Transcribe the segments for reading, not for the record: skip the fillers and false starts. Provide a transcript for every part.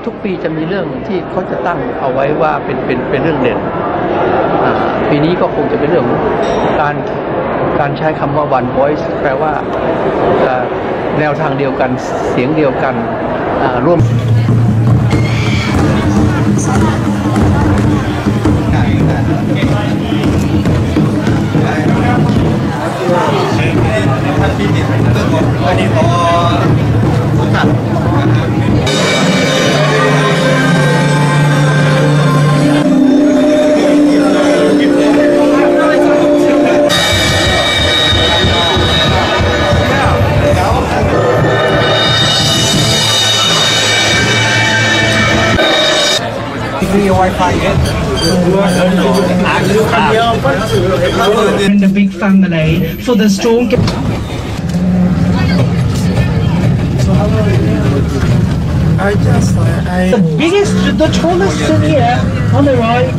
ทุกปีจะมีเรื่องที่เขาจะตั้งเอาไว้ว่าเป็นเรื่องเด่นปีนี้ก็คงจะเป็นเรื่องการใช้คำว่า one voice แปลว่าแนวทางเดียวกันเสียงเดียวกันร่วมอันนี้พอตัด And a big family for the strong. The biggest, the tallest in here on the right.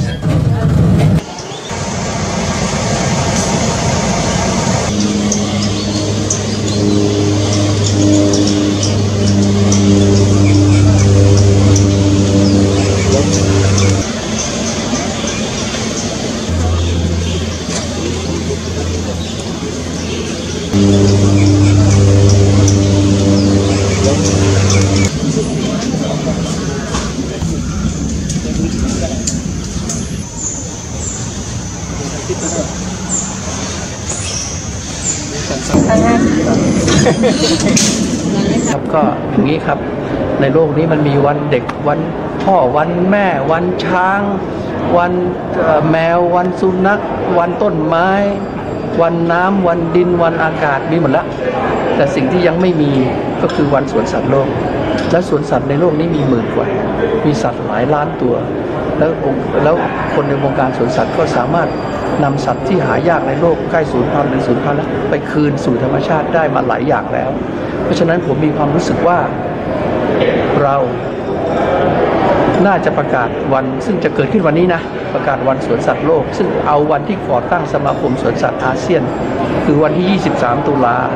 ครับก็อย่างนี้ครับในโลกนี้มันมีวันเด็กวันพ่อวันแม่วันช้างวันแมววันสุนัขวันต้นไม้วันน้ำวันดินวันอากาศมีหมดแล้วแต่สิ่งที่ยังไม่มีก็คือวันสวนสัตว์โลกและสวนสัตว์ในโลกนี้มีหมื่นกว่ามีสัตว์หลายล้านตัวแล้วคนในวงการสวนสัตว์ก็สามารถนำสัตว์ที่หายากในโลกใกล้สูญพันธุ์หรือสูญพันธุ์แล้วไปคืนสู่ธรรมชาติได้มาหลายอย่างแล้วเพราะฉะนั้นผมมีความรู้สึกว่าเราน่าจะประกาศวันซึ่งจะเกิดขึ้นวันนี้นะประกาศวันสวนสัตว์โลกซึ่งเอาวันที่ก่อตั้งสมาคมสวนสัตว์อาเซียนคือวันที่23ตุลา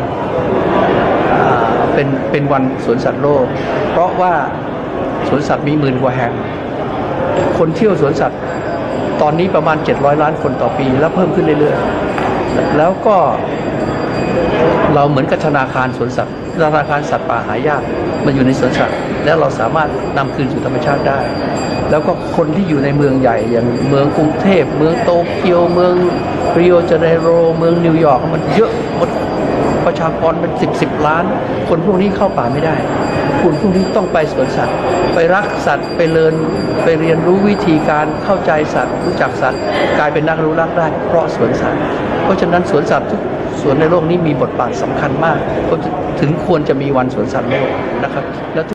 เป็นวันสวนสัตว์โลกเพราะว่าสวนสัตว์มีหมื่นกว่าแห่งคนเที่ยวสวนสัตว์ตอนนี้ประมาณ700ล้านคนต่อปีแล้วเพิ่มขึ้นเรื่อยๆแล้วก็เราเหมือนกับธนาคารสวนสัตว์ธนาคารสัตว์ป่าหายากมันอยู่ในสวนสัตว์แล้วเราสามารถนำคืนสู่ธรรมชาติได้แล้วก็คนที่อยู่ในเมืองใหญ่อย่างเมืองกรุงเทพเมืองโตเกียวเมืองริโอเจเนโรเมืองนิวยอร์กมันเยอะหมดประชากรเป็น10ล้านคนพวกนี้เข้าป่าไม่ได้คนพวกนี้ต้องไปสวนสัตว์ไปรักสัตว์ไปเรียนรู้วิธีการเข้าใจสัตว์รู้จักสัตว์กลายเป็นนักรู้รักได้เพราะสวนสัตว์เพราะฉะนั้นสวนสัตว์ทุกสวนในโลกนี้มีบทบาทสำคัญมากถึงควรจะมีวันสวนสัตว์โลกนะครับแล้ว